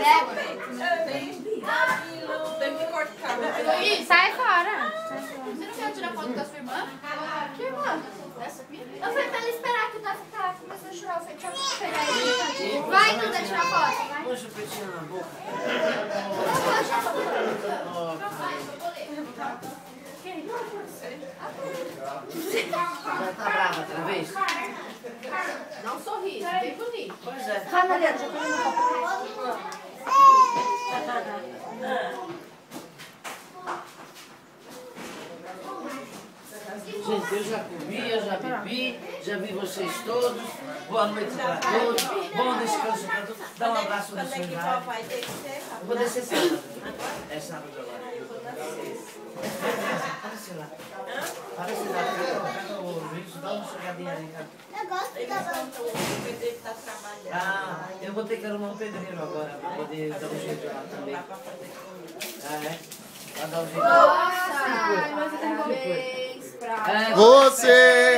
Tem que cortar. Sai fora. Você não quer tirar foto com a sua irmã? Que irmã? Essa aqui? Eu falei pra ela esperar que o Davi começou a chorar. Eu falei, deixa eu pegar ele. Vai, Duda, tirar foto. Vai. Põe o chupetinho na boca. Já tá brava outra vez? Não sorri, bem bonito. Pois é. Fala dentro, já tô no copo. Gente, eu já comi, eu já bebi, já vi vocês todos. Boa noite para todos. Bom descanso para todos. Dá um abraço no seu lar. Eu vou descer sábado. É sábado agora. Aparece lá. Aparece lá. Pega o Luiz, dá uma chegadinha ali. Eu gosto da O pedreiro está trabalhando. Ah, eu vou ter que arrumar um pedreiro agora para poder dar um jeito lá também. Ah, é? Para dar um jeito lá. Nossa, parabéns pra Você!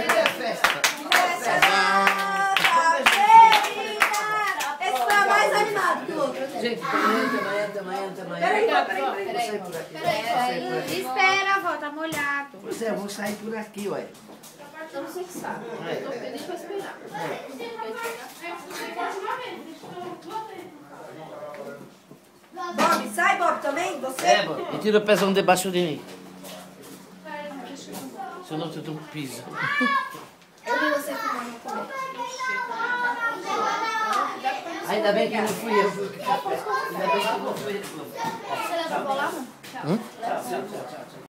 Esse foi a mais animado que o outro. Gente, até amanhã. Peraí. Vou sair por aqui. Vou sair por aqui. Espera, avó, tá molhado. Pois é, eu vou sair por aqui, ué. Então você que sabe. Eu tô pedindo pra esperar. Bob, sai, Bob, também? Você? É, bom. E tira o pezão debaixo de mim. Senão tu pisa. Eu vi você fumando também. Ainda bem que não fui eu. Ainda bem que não fui eu. Você leva a bola, mano? Tchau, tchau, tchau.